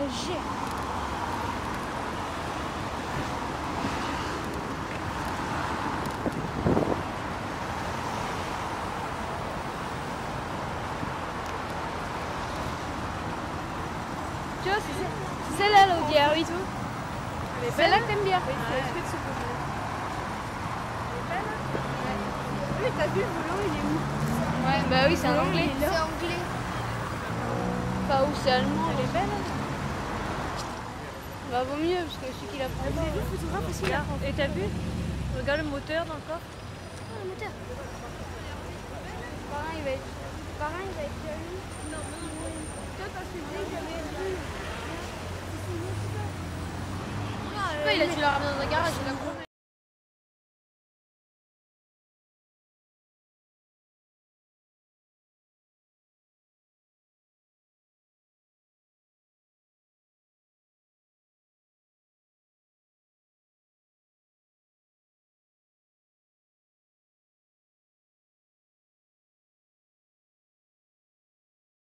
G. Tu vois, c'est celle-là l'audière, oui, tout. C'est celle-là que t'aimes bien. Oui, c'est exprès de se poser. Elle est belle, hein? Ouais. Mais t'as vu le volant, il est où? Ouais, bah oui, c'est un anglais. C'est anglais. Enfin, ou c'est allemand. Elle est belle, hein? Bah, vaut mieux, parce que celui qui la prend Vous pas. avez vu le photographe aussi, il la prend. Et t'as vu? Regarde le moteur dans le coffre. Ah, le moteur. Parrain, il va être jaloux. Non, toi, quand je te disais que j'avais vu. Il a dû la ramener dans un garage, il a